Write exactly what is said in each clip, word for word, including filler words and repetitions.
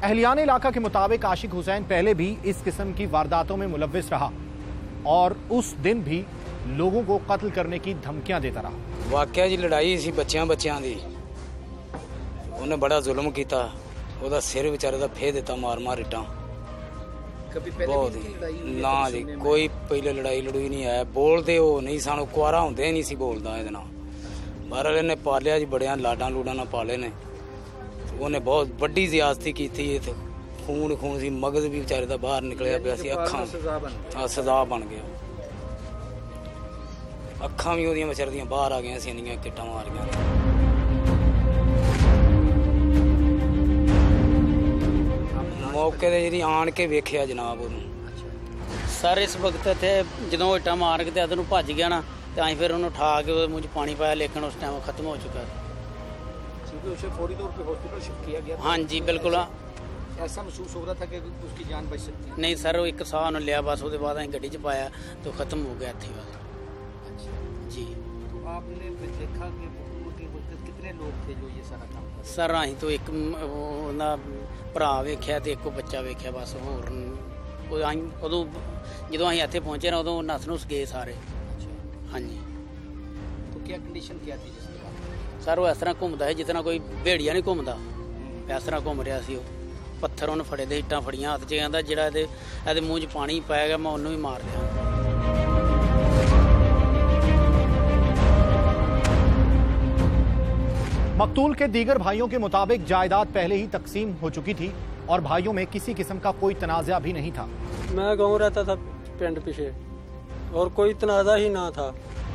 अहलियाने इलाका के मुताबिक आशिक हुसैन पहले भी इस किस्म की वारदातों में मुलव्विस रहा और उस दिन भी लोगों को कत्ल करने की धमकियां देता रहा। वाकया जी लड़ाई सी बच्चियां बच्चियां दी, उन्हें बड़ा जुल्म किया, ਉਹਦਾ सिर बेचारे का फेर दिता मार मार इट्टां। कभी पहले बहुत भी लड़ाई हुई है? ना जी कोई पहले लड़ाई लड़ूई नहीं है, बोलते हो नहीं सानू कुआरा होंदे नहीं सी बोलदा ਇਹਦੇ ਨਾਲ। बाहर वाले ने पालिया जी बड़िया लाडा लूडा ना पाले ने, उन्हें बहुत बड़ी ज्यादती की थी। खून खून सी, मगज भी बेचारे का बाहर निकलिया पिया सी, अखां हाँ सजा बन गया, अखां भी ਉਹਦੀਆਂ ਵਿਚਾਰ ਦੀਆਂ बाहर आ गई सी, ਇੰਨੀਆਂ ਕਿੱਟਾਂ ਮਾਰੀਆਂ। मौके ते जी आन के वेखिया जनाब उन्होंने सर इस वक्त इतने जो इट्टा मार के अदर भज गया ना, तो अं फिर उन्होंने उठा के मुझे पानी पाया, लेकिन उस टाइम खत्म हो चुका है। उसे फौरी तौर पे हॉस्पिटल शिफ्ट किया गया। हाँ जी बिल्कुल। ऐसा महसूस हो रहा था कि उसकी जान बच सकती है? नहीं सर, वो एक साह उन्होंने लिया, बस उसके बाद अं गड्डी च पाया तो खत्म हो गया इतने बस। जी तो आपने देखा कि कितने लोग थे जो ये सारा काम कर? सर अं तो एक भरा वेख्या तो एक बच्चा वेख्या, बस होर उदों जो अं इतने पहुंचे ना उदों नस नुस गए सारे। हाँ जी। तो क्या कंडीशन क्या थी जिसके बाद? सर वो इस तरह घूमता है जितना कोई भेड़िया नहीं घूमता, इस तरह घूम रहा सी। पत्थर उन्हें फड़े दे, इट्टां फड़ियां हत्थ च, कहता जो ये मूँह च पानी पाया गया मैं उन्होंने भी मार दिया। मकतूल के दीगर भाइयों के मुताबिक जायदाद पहले ही तकसीम हो चुकी थी और भाइयों में किसी किस्म का कोई तनाज़ा भी नहीं था। मैं गांव रहता था पिंड पीछे और कोई तनाज़ा ही ना था।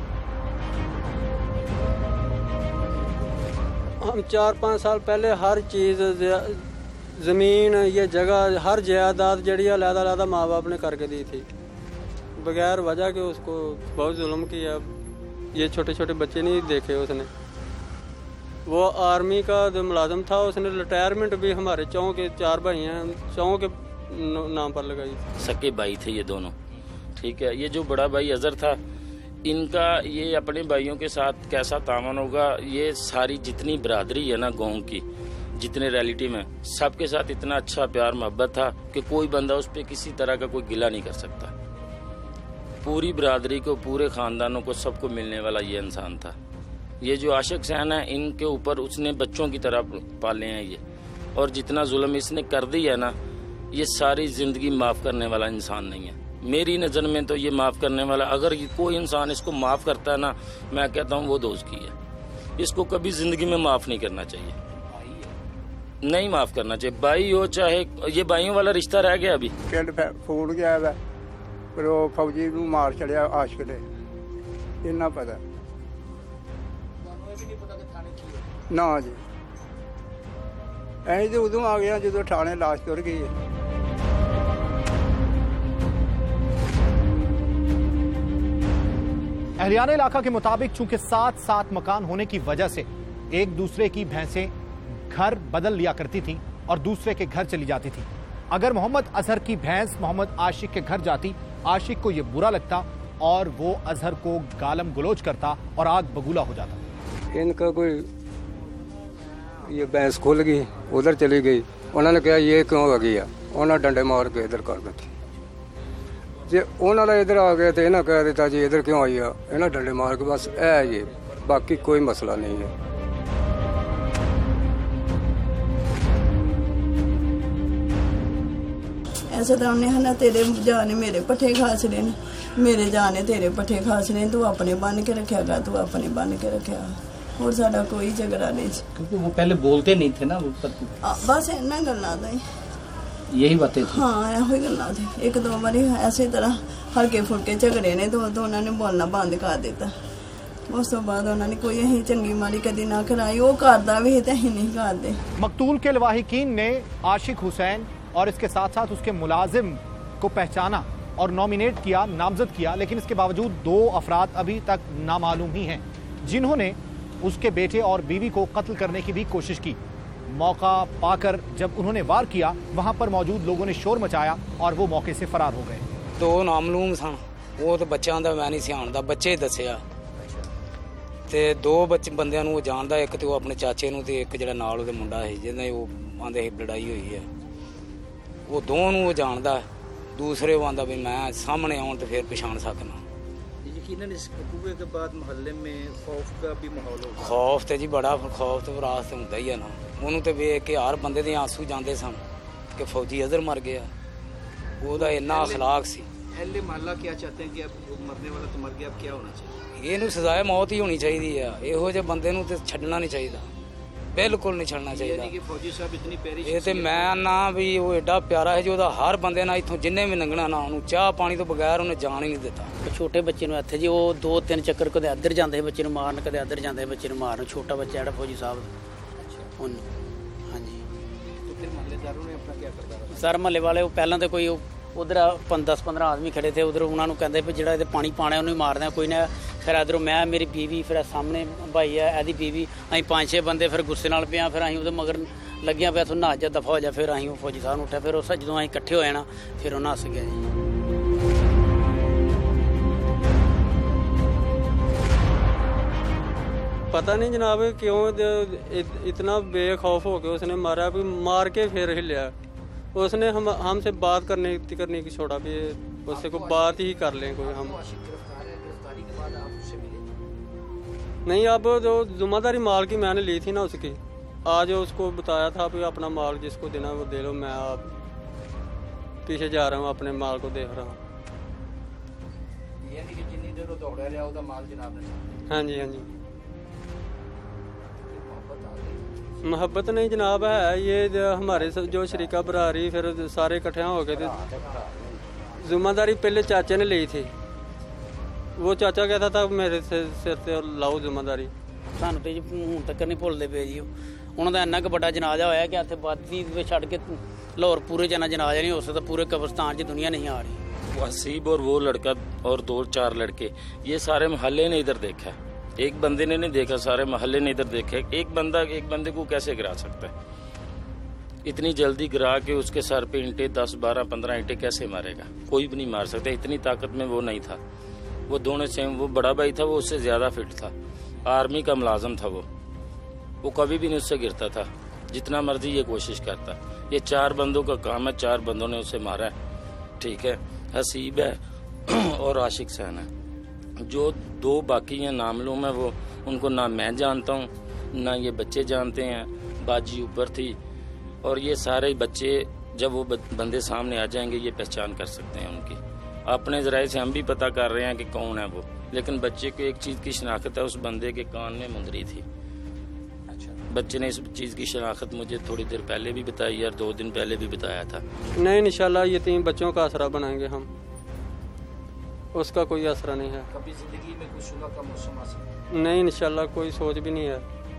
हम चार पाँच साल पहले हर चीज़, ज़मीन, ये जगह, हर जायदाद जड़ी अलग अलग माँ बाप ने करके दी थी, बगैर वजह के उसको बहुत जुल्म किया। ये छोटे छोटे बच्चे नहीं देखे उसने। वो आर्मी का जो मुलाजिम था, उसने रिटायरमेंट भी हमारे चौं के चार भाई हैं, चौं के नाम पर लगाई। सके भाई थे ये दोनों, ठीक है। ये जो बड़ा भाई अजहर था, इनका ये अपने भाइयों के साथ कैसा तामन होगा, ये सारी जितनी बरादरी है ना गाँव की, जितने रिलेटिव में, सबके साथ इतना अच्छा प्यार मोहब्बत था कि कोई बंदा उस पर किसी तरह का कोई गिला नहीं कर सकता। पूरी बरादरी को, पूरे खानदानों को, सबको मिलने वाला ये इंसान था। ये जो आशिक हुसैन है, इनके ऊपर उसने बच्चों की तरह पाले हैं ये, और जितना जुल्म इसने कर दिया ना, ये सारी ज़िंदगी माफ़ करने वाला इंसान नहीं है। मेरी नज़र में तो ये माफ़ करने वाला, अगर कोई इंसान इसको माफ़ करता है ना, मैं कहता हूँ वो दोस्त की है। इसको कभी ज़िंदगी में माफ़ नहीं करना चाहिए, नहीं माफ़ करना चाहिए। भाई हो चाहे, ये भाइयों वाला रिश्ता रह गया अभी। पिंड फूट गया है, पर वो फौजी नूं मार चढ़िया आशिक ने, इन्ना पता ना जी। अं तो उदों आ गया जो थाने लाश तुर गई है। अहलियाने इलाका के मुताबिक चूंकि सात सात मकान होने की वजह से एक दूसरे की भैंसें घर बदल लिया करती थी और दूसरे के घर चली जाती थी। अगर मोहम्मद अजहर की भैंस मोहम्मद आशिक के घर जाती, आशिक को यह बुरा लगता और वो अजहर को गालम गलोच करता और आग बगूला हो जाता। इनका कोई ये भैंस खुल गई, उधर चली गई, उन्होंने कहा ये क्यों आ गई है, उन्होंने डंडे मार के इधर कर दी। जे उन्होंने इधर आ गए तो इन्हें कह दिता जी इधर क्यों आई है, इन्हें डंडे मार के, बस है ये, बाकी कोई मसला नहीं है। ऐसा तो हमने है ना, तेरे जाने मेरे पट्ठे खास रहे ने, मेरे जाने तेरे पट्ठे खास रहे, तू अपने बन के रखा गा, तू अपने बन के रखा, और साडा कोई झगड़ा नहीं। क्योंकि वो पहले बोलते नहीं थे ना, आ, बस इन्ना गल्लां दा ही यही बातें थी। हाँ ਇਹੋ ਹੀ ਗੱਲਾਂ थी। एक दो बारी ऐसे तरह हल्के फुल्के झगड़े ने, तो तो उन्होंने बोलना बंद कर दिता। उस तो बाद उन्होंने कोई अहीं चंगी माड़ी कदी ना कराई, वो करदा भी ते अहीं नहीं करदे। मकतूल के लवाहिकीन ने आशिक हुसैन और इसके साथ साथ उसके मुलाजिम को पहचाना और नॉमिनेट किया, नामजद किया, लेकिन इसके बावजूद दो अफराद अभी तक नामालूम ही हैं जिन्होंने उसके बेटे और बीवी को कत्ल करने की भी कोशिश की। मौका पाकर जब उन्होंने वार किया, वहां पर मौजूद लोगों ने शोर मचाया और वो मौके से फरार हो गए। दो नामलूम सन, वो तो बच्चों का मैं नहीं सियाणदा, बच्चे दसिया ते दो बच्चे बंदियां नूं जानदा, एक तो अपने चाचे नूं ते एक जिहड़ा नाल उहदे मुंडा है जिहदे वो आंदे लड़ाई हुई है। ਉਹ ਦੋ ਨੂੰ ਉਹ ਜਾਣਦਾ, ਦੂਸਰੇ ਉਹ ਆਂਦਾ ਵੀ ਮੈਂ ਸਾਹਮਣੇ ਆਉਣ ਤੇ ਫਿਰ ਪਛਾਣ ਸਕਣਾ। यकीनन इस कुएं के बाद मोहल्ले में खौफ का भी माहौल होगा। ਖੌਫ ਤੇ ਜੀ ਬੜਾ ਖੌਫ ਤੇ ਰਾਸ ਤੇ ਹੁੰਦਾ ਹੀ ਆ ਨਾ। ਉਹਨੂੰ ਤੇ ਵੇਖ ਕੇ ਹਰ ਬੰਦੇ ਦੇ ਆਂਸੂ ਜਾਂਦੇ ਸਨ ਕਿ ਫੌਜੀ ਅਜ਼ਰ ਮਰ ਗਿਆ। ਉਹਦਾ ਇੰਨਾ ਅਖਲਾਕ ਸੀ। अहले मोहल्ला क्या चाहते हैं कि अब वो मरने वाला तो मर गया, अब क्या होना चाहिए? ਇਹਨੂੰ ਸਜ਼ਾਏ ਮੌਤ ਹੀ ਹੋਣੀ ਚਾਹੀਦੀ ਆ। ਇਹੋ ਜਿਹੇ ਬੰਦੇ ਨੂੰ ਤੇ ਛੱਡਣਾ ਨਹੀਂ ਚਾਹੀਦਾ, ਬਿਲਕੁਲ ਨਹੀਂ ਛੱਡਣਾ ਚਾਹੀਦਾ। यानी कि फौजी साहब इतनी प्यारी ਇਹ ਤੇ ਮੈਂ ਨਾ ਵੀ ਉਹ ਐਡਾ ਪਿਆਰਾ ਹੈ ਜੀ, ਉਹਦਾ ਹਰ ਬੰਦੇ ਨਾਲ ਇੱਥੋਂ ਜਿੰਨੇ ਵੀ ਲੰਘਣਾ ਨਾ ਉਹਨੂੰ ਚਾਹ ਪਾਣੀ ਤੋਂ ਬਗੈਰ ਉਹਨੇ ਜਾਣ ਹੀ ਨਹੀਂ ਦਿੱਤਾ। ਛੋਟੇ ਬੱਚੇ ਨੂੰ ਇੱਥੇ ਜੀ ਉਹ ਦੋ ਤਿੰਨ ਚੱਕਰ ਕਦੇ ਇੱਧਰ ਜਾਂਦੇ ਬੱਚੇ ਨੂੰ ਮਾਰਨ, ਕਦੇ ਇੱਧਰ ਜਾਂਦੇ ਬੱਚੇ ਨੂੰ ਮਾਰਨ। ਛੋਟਾ ਬੱਚਾ ਜਿਹੜਾ ਫੌਜੀ ਸਾਹਿਬ ਉਹਨੂੰ, ਹਾਂਜੀ। तो फिर मोहल्लेदारों ने अपना क्या करता रहा? ਸਰ ਮਹੱਲੇ ਵਾਲੇ ਉਹ ਪਹਿਲਾਂ ਤਾਂ ਕੋਈ ਉਧਰ ਦਸ ਪੰਦਰਾਂ ਆਦਮੀ ਖੜੇ ਥੇ ਉਧਰ, ਉਹਨਾਂ ਨੂੰ ਕਹਿੰਦੇ ਵੀ ਜਿਹੜਾ ਇਹਦੇ ਪਾਣੀ ਪਾਣਾ ਉਹਨੂੰ ਹੀ ਮਾਰਦੇ ਕੋਈ ਨਾ। ਫਿਰ ਇੱਧਰੋਂ ਮੈਂ, ਮੇਰੀ ਬੀਵੀ, ਫਿਰ ਸਾਹਮਣੇ ਭਾਈ ਹੈ ਇਹਦੀ ਬੀਵੀ, ਅਸੀਂ ਪੰਜ ਛੇ ਬੰਦੇ ਫਿਰ ਗੁੱਸੇ ਨਾਲ ਪਿਆ। ਫਿਰ ਅਸੀਂ ਉਹਦੇ ਮਗਰ ਲੱਗਿਆ ਪਿਆ, ਤੂੰ ਨੱਸ ਜਾ, ਦਫਾ ਹੋ ਜਾ। ਫਿਰ ਅਸੀਂ ਉਹ ਫੌਜੀ ਸਾਹਿਬ ਨੂੰ ਉੱਠਿਆ, ਫਿਰ ਉਸ ਜਦੋਂ ਅਸੀਂ ਇਕੱਠੇ ਹੋਏ ਨਾ ਫਿਰ ਉਹ ਨੱਸ ਗਿਆ ਜੀ। पता नहीं जनाब क्यों इत- इतना बेखौफ हो के उसने मारा, भी मार के फिर हिलिया। उसने हम हमसे बात करने करने की छोड़ा भी, उससे कोई बात ही कर लें कोई हम गिरफ्तारी के बाद आप उससे मिले? नहीं। अब जो जिम्मेदारी माल की मैंने ली थी ना उसकी, आज उसको बताया था भी अपना माल जिसको देना वो दे लो, मैं आप पीछे जा रहा हूँ, अपने माल को देख रहा हूँ। यानी कि जितनी देर वो दौड़ा रहा उसका माल जनाब ने छीन हाँ जी हाँ जी। लिया। मोहब्बत आ गई। मोहब्बत नहीं जनाब है ये जो हमारे स- जो शरीका बरारी फिर सारे इकट्ठे हो गए थे। जिम्मेदारी पहले चाचे ने ली थी, वो चाचा कहता था मेरे सिर सिर से लाओ जिम्मेदारी। ਸਾਨੂੰ ਤੇ ਜੀ ਹੁਣ ਤੱਕ ਨਹੀਂ ਭੁੱਲਦੇ ਪਏ ਜੀ। ਉਹਨਾਂ ਦਾ ਇੰਨਾ ਕੁ ਵੱਡਾ ਜਨਾਜ਼ਾ ਹੋਇਆ ਕਿ ਇੱਥੇ ਬਾਦੀ ਵਿੱਚ ਛੱਡ ਕੇ ਲਾਹੌਰ ਪੂਰੇ ਜਾਣਾ ਜਨਾਜ਼ਾ ਨਹੀਂ ਹੋ ਸਕਦਾ, ਪੂਰੇ ਕਬਰਸਤਾਨ 'ਚ ਦੁਨੀਆ नहीं आ रही। वो हसीब और वो लड़का और दो चार लड़के, ये सारे मोहल्ले ने इधर देखा है, एक बंदे ने नहीं देखा, सारे मोहल्ले ने इधर देखा। एक बंदा एक बंदे को कैसे गिरा सकता है? इतनी जल्दी गिरा के उसके सर पे ईंटें दस बारह पंद्रह ईंटें कैसे मारेगा? कोई भी नहीं मार सकता, इतनी ताकत में वो नहीं था। वो दोनों सेम, वो बड़ा भाई था वो उससे ज़्यादा फिट था, आर्मी का मुलाजम था। वो वो कभी भी नहीं उससे गिरता था, जितना मर्जी ये कोशिश करता। ये चार बंदों का काम है, चार बंदों ने उसे मारा है, ठीक है। हसीब है और आशिक सहन है, जो दो बाकी हैं नामालूम है। वो उनको ना मैं जानता हूँ ना ये बच्चे जानते हैं। बाजी ऊपर थी और ये सारे बच्चे जब वो बंदे सामने आ जाएंगे ये पहचान कर सकते हैं उनकी। अपने ज़राए से हम भी पता कर रहे हैं कि कौन है वो, लेकिन बच्चे को एक चीज़ की शनाख्त है, उस बंदे के कान में मुंदरी थी। बच्चे ने इस चीज़ की शनाख्त मुझे थोड़ी देर पहले भी बताई और दो दिन पहले भी बताया था। नहीं इंशाल्लाह ये तीन बच्चों का आसरा बनाएंगे हम, उसका कोई आसरा नहीं है। कभी जिंदगी में कुछ सुलह का मौसम आ सकता नहीं इंशाल्लाह कोई सोच भी नहीं है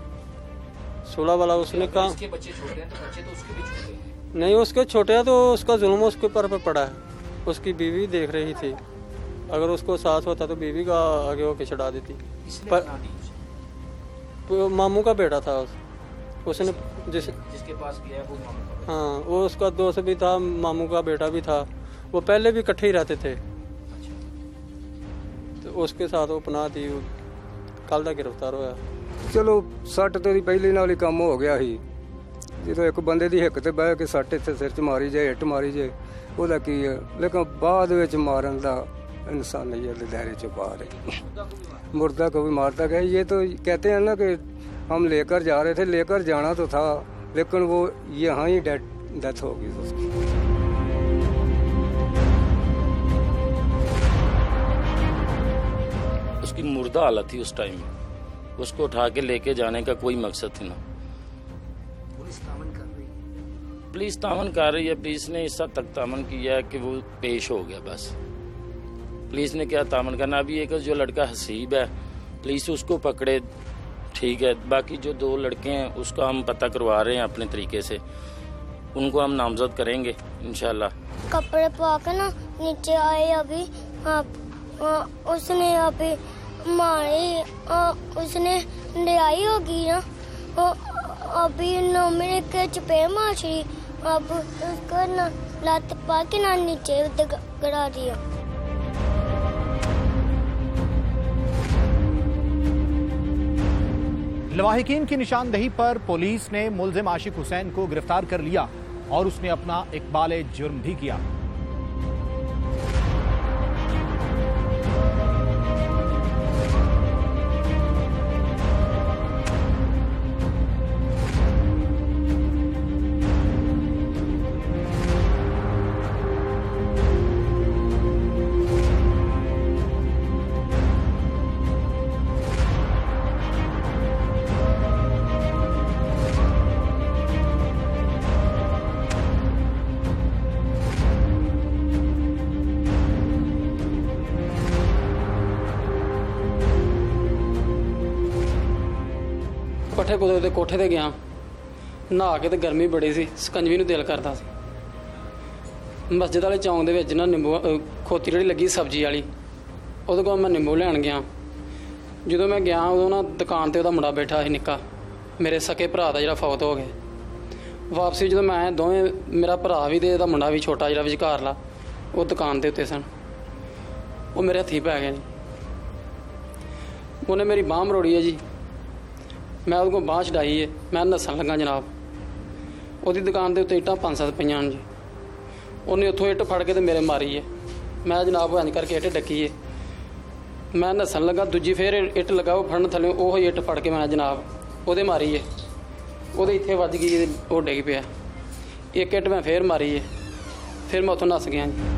सुलह वाला। उसने है? कहा इसके बच्चे छोटे हैं तो बच्चे तो उसके भी छोटे हैं। नहीं, उसके छोटे हैं तो उसका जुल्म उसके ऊपर पर पड़ा है। उसकी बीवी देख रही थी, अगर उसको साथ होता तो बीवी का आगे होके चढ़ा देती। किसने पर बना दी उसे? वो मामू का बेटा था उस, उसने जिस जिसके पास गया वो मामू का बेटा। हाँ वो उसका दोस्त भी था, मामू का बेटा भी था, वो पहले भी इकट्ठे ही रहते थे। तो उसके साथ वो अपना दी, कल का गिरफ्तार होया। ਚਲੋ ਸੱਟ ਤੇ ਉਹਦੀ ਪਹਿਲੀ ਨਾਲ ਹੀ ਕੰਮ ਹੋ ਗਿਆ ਸੀ। ਜਦੋਂ ਇੱਕ ਬੰਦੇ ਦੀ ਹਿੱਕ ਤੇ ਬਹਿ ਕੇ ਸੱਟ ਇੱਥੇ ਸਿਰ 'ਚ ਮਾਰੀ ਜਾਏ, ਹਿੱਟ ਮਾਰੀ ਜਾਏ, ਉਹਦਾ ਕੀ ਹੈ। ਲੇਕਿਨ ਬਾਅਦ ਵਿੱਚ ਮਾਰਨ ਦਾ इंसानियत दायरे से बाहर है। मुर्दा को भी मारता गया। ये तो कहते हैं ना कि हम लेकर जा रहे थे, लेकर जाना तो था लेकिन वो यहाँ ही डेथ डेथ हो गई उसकी। उसकी मुर्दा हालत थी उस टाइम में, उसको उठा के लेके जाने का कोई मकसद थी ना। पुलिस तामन कर रही है। पुलिस तामन कर रही है, पुलिस ने इस हद तक तामन किया है कि वो पेश हो गया। बस पुलिस ने क्या तामन करना। अभी एक जो लड़का हसीब है, पुलिस उसको पकड़े, ठीक है। बाकी जो दो लड़के हैं उसका हम पता करवा रहे हैं अपने तरीके से, उनको हम नामजद करेंगे इंशाल्लाह। कपड़े पा के ना नीचे आए अभी आप, आ, उसने अभी मारी, आ, उसने लियाई होगी ना, आ, अभी नौ मिनट के चपे मारी, अब उसको ना लात पा के ना नीचे गिरा दिया। लवाहिकीन की निशानदेही पर पुलिस ने मुल्जिम आशिक हुसैन को गिरफ्तार कर लिया। और उसने अपना इकबाल जुर्म भी किया। ਪੱਠੇ ਕੁਦਰ ਦੇ ਕੋਠੇ ਤੇ ਗਿਆ, ਨਹਾ ਕੇ ਤੇ ਗਰਮੀ ਬੜੀ ਸੀ, ਸਕੰਜਵੀ ਨੂੰ ਦਿਲ ਕਰਦਾ ਸੀ। ਮਸਜਿਦ ਵਾਲੇ ਚੌਂਕ ਦੇ ਵਿੱਚ ਨਾ ਨਿੰਬੂ ਖੋਤੀ ਜਿਹੜੀ ਲੱਗੀ ਸਬਜ਼ੀ ਵਾਲੀ, ਉਹਦੇ ਕੋਲ ਮੈਂ ਨਿੰਬੂ ਲੈਣ ਗਿਆ। ਜਦੋਂ ਮੈਂ ਗਿਆ ਉਦੋਂ ਨਾ ਦੁਕਾਨ ਤੇ ਉਹਦਾ ਮੁੰਡਾ ਬੈਠਾ ਸੀ ਨਿੱਕਾ, ਮੇਰੇ ਸਕੇ ਭਰਾ ਦਾ ਜਿਹੜਾ ਫੌਤ ਹੋ ਗਿਆ। ਵਾਪਸੀ ਜਦੋਂ ਮੈਂ ਦੋਵੇਂ, ਮੇਰਾ ਭਰਾ ਵੀ ਤੇ ਇਹਦਾ ਮੁੰਡਾ ਵੀ ਛੋਟਾ ਜਿਹੜਾ ਵਿਚਕਾਰਲਾ, ਉਹ ਦੁਕਾਨ ਦੇ ਉੱਤੇ ਸਨ। ਉਹ ਮੇਰੇ ਹੱਥੀਂ ਪੈ ਗਏ ਜੀ। ਉਹਨੇ ਮੇਰੀ ਬਾਂਹ ਮਰੋੜੀ ਹੈ ਜੀ। ਮੈਂ ਉਹਦੇ ਕੋਲ ਬਾਂਹ ਛਡਾਈ ਹੈ, ਮੈਂ ਨੱਸਣ ਲੱਗਾ ਜਨਾਬ। ਉਹਦੀ ਦੁਕਾਨ ਦੇ ਉੱਤੇ ਇੱਟਾਂ ਪੰਜ ਸੱਤ ਪਈਆਂ ਹਨ ਜੀ। ਉਹਨੇ ਉੱਥੋਂ ਇੱਟ ਫੜ ਕੇ ਤੇ ਮੇਰੇ ਮਾਰੀ ਹੈ। ਮੈਂ ਜਨਾਬ ਇੰਝ ਕਰਕੇ ਇੱਟ ਡੱਕੀ ਹੈ। ਮੈਂ ਨੱਸਣ ਲੱਗਾ, ਦੂਜੀ ਫੇਰ ਇੱਟ ਲੱਗਾ ਉਹ ਫੜਨ ਥੱਲੇ, ਉਹ ਹੀ ਇੱਟ ਫੜ ਕੇ ਮੈਂ ਜਨਾਬ ਉਹਦੇ ਮਾਰੀ ਹੈ। ਉਹਦੇ ਇੱਥੇ ਵੱਜ ਗਈ, ਉਹ ਡਿੱਗ ਪਿਆ। ਇੱਕ ਇੱਟ ਮੈਂ ਫੇਰ ਮਾਰੀ ਹੈ, ਫਿਰ ਮੈਂ ਉੱਥੋਂ ਨੱਸ ਗਿਆ ਜੀ।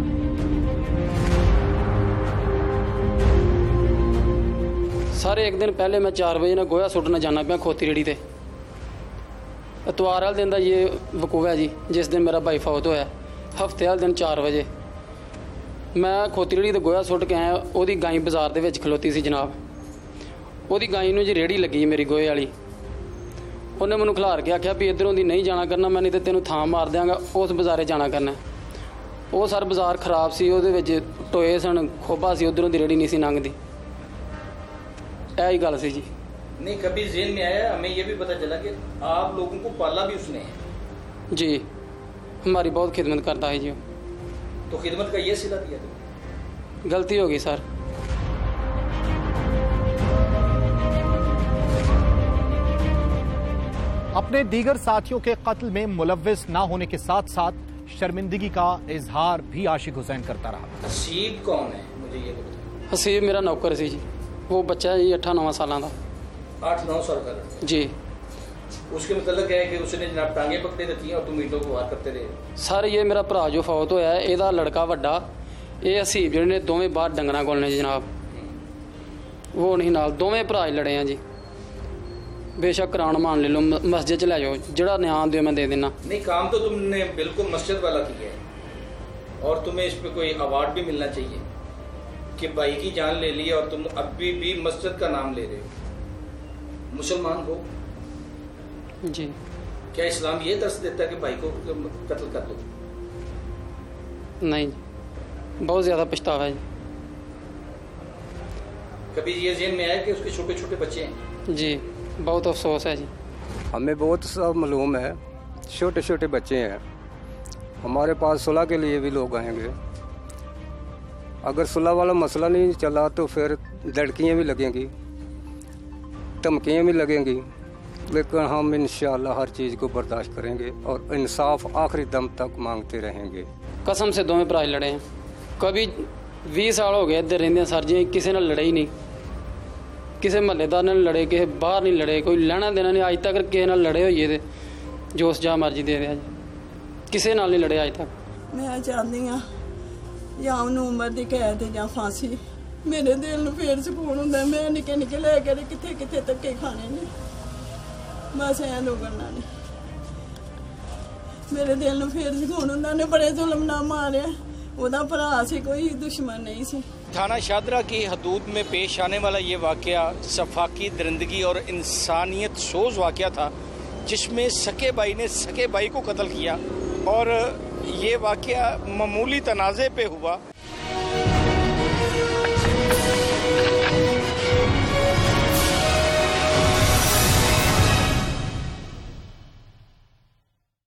ਸਾਰੇ ਇੱਕ ਦਿਨ ਪਹਿਲੇ ਮੈਂ ਚਾਰ ਵਜੇ ਨਾਲ ਗੋਹਾ ਸੁੱਟਣਾ ਜਾਣਾ ਪਿਆ ਖੋਤੀ ਰੇੜੀ ਤੇ। ਇਤਵਾਰ ਵਾਲੇ ਦਿਨ ਦਾ ਇਹ ਵਕੂਆ ਹੈ ਜੀ, ਜਿਸ ਦਿਨ ਮੇਰਾ ਭਾਈ ਫੌਤ ਹੋਇਆ। ਹਫ਼ਤੇ ਵਾਲੇ ਦਿਨ ਚਾਰ ਵਜੇ ਮੈਂ ਖੋਤੀ ਰੇੜੀ ਤੇ ਗੋਹਾ ਸੁੱਟ ਕੇ ਆਇਆ। ਉਹਦੀ ਗਾਈ ਬਾਜ਼ਾਰ ਦੇ ਵਿੱਚ ਖਲੋਤੀ ਸੀ ਜਨਾਬ। ਉਹਦੀ ਗਾਈ ਨੂੰ ਜੀ ਰੇੜੀ ਲੱਗੀ ਮੇਰੀ ਗੋਹੇ ਵਾਲੀ। ਉਹਨੇ ਮੈਨੂੰ ਖਿਲਾਰ ਕੇ ਆਖਿਆ ਵੀ ਇੱਧਰੋਂ ਦੀ ਨਹੀਂ ਜਾਣਾ ਕਰਨਾ, ਮੈਂ ਨਹੀਂ ਤੇ ਤੈਨੂੰ ਥਾਂ ਮਾਰ ਦਿਆਂਗਾ, ਉਸ ਬਾਜ਼ਾਰੇ ਜਾਣਾ ਕਰਨਾ। ਉਹ ਸਰ ਬਾਜ਼ਾਰ ਖਰਾਬ ਸੀ, ਉਹਦੇ ਵਿੱਚ ਟੋਏ ਸਨ, ਖੋਬਾ ਸੀ, ਉੱਧਰੋਂ ਦੀ ਰੇੜੀ ਨਹੀਂ ਸੀ ਲੰਘਦੀ। यही गल सी जी। नहीं, कभी ज़हन में आया, हमें ये भी पता चला कि आप लोगों को पाला भी उसने है। जी, हमारी बहुत खिदमत करता है जी। तो खिदमत का ये सिला दिया तो? गलती होगी सर। अपने दीगर साथियों के कत्ल में मुलव्विस ना होने के साथ साथ शर्मिंदगी का इजहार भी आशिक हुसैन करता रहा। हसीब कौन है, मुझे ये बताओ। हसीब मेरा नौकर सी जी। वो बच्चा है जी अठा नौ साल का। आठ नौ साल का जी। उसके मतलब क्या है कि उसने जनाब टांगे पकड़े रखी हैं और तुम ईंटों को वार करते रहे? सर ये मेरा भरा जो फौत होया है, ਇਹਦਾ लड़का ਵੱਡਾ, ਇਹ ਹਸੀਬ ਜਿਹੜੇ ਨੇ ਦੋਵੇਂ ਬਾਹਰ ਡੰਗਰਾਂ ਕੋਲ ਨੇ ਜਨਾਬ। ਉਹ ਨਹੀਂ ਨਾਲ, ਦੋਵੇਂ ਭਰਾ ਹੀ ਲੜੇ ਆ ਜੀ। बेशक करान मान ले लो, मस्जिद च ले जाओ, जड़ा न्याय दो मैं दे देना। नहीं, काम तो तुमने बिल्कुल मस्जिद वाला किया है और तुम्हें इस पे कोई अवार्ड भी मिलना चाहिए कि भाई की जान ले ली और तुम अभी भी मस्जिद का नाम ले रहे हो। मुसलमान हो जी, क्या इस्लाम ये दर्श देता है कि भाई को कत्ल कर दो? नहीं, बहुत ज्यादा पछतावा है। कभी ये ज़हन में आया कि उसके छोटे छोटे बच्चे हैं? जी, बहुत अफसोस है जी। हमें बहुत सब मालूम है, छोटे छोटे बच्चे हैं। हमारे पास सुलह के लिए भी लोग आएंगे। अगर सुलह वाला मसला नहीं चला तो फिर लड़कियाँ भी लगेंगी, धमकियाँ भी लगेंगी, लेकिन हम इंशाअल्लाह हर चीज़ को बर्दाश्त करेंगे और इंसाफ आखिरी दम तक मांगते रहेंगे। कसम से दोवें भरा लड़े हैं। कभी बीस साल हो गए इधर रहंदे सर जी, किसी ने लड़े ही नहीं, किसी महल्लेदार ने लड़े, किसी बाहर नहीं लड़े, कोई लेना देना नहीं अज तक किसी नाल लड़े होइए ते जो जा मर्जी दे दिया जी, किसी नाल नहीं लड़े अज तक। मैं चाहती हाँ या उन्होंने उम्र की कैद या फांसी, मेरे दिल में फिर सुकून होंदा। मैं निके निके लैके किथे किथे धक्के खाने ने, बस ऐ दो करना नहीं, मेरे दिल में फिर सुकून होंदा। ने बड़े जुल्म ना मारिया, ਉਹਦਾ ਭਰਾ ਸੀ, कोई दुश्मन नहीं सी। थाना शादरा की हदूद में पेश आने वाला ये वाक़या सफाकी दरिंदगी और इंसानियत सोज वाक़या था, जिसमें सके भाई ने सके भाई को कत्ल किया और ये वाक़या मामूली तनाज़े पे हुआ।